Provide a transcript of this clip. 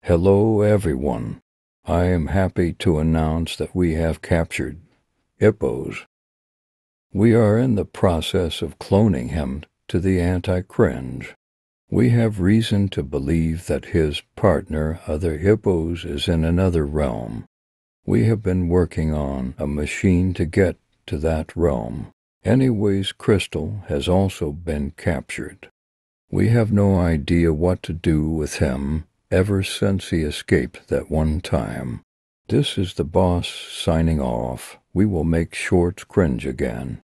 Hello everyone. I am happy to announce that we have captured Hippos. We are in the process of cloning him to the anti-cringe. We have reason to believe that his partner, other Hippos, is in another realm. We have been working on a machine to get to that realm. Anyways, Crystal has also been captured. We have no idea what to do with him ever since he escaped that one time. This is the boss signing off. We will make shorts cringe again.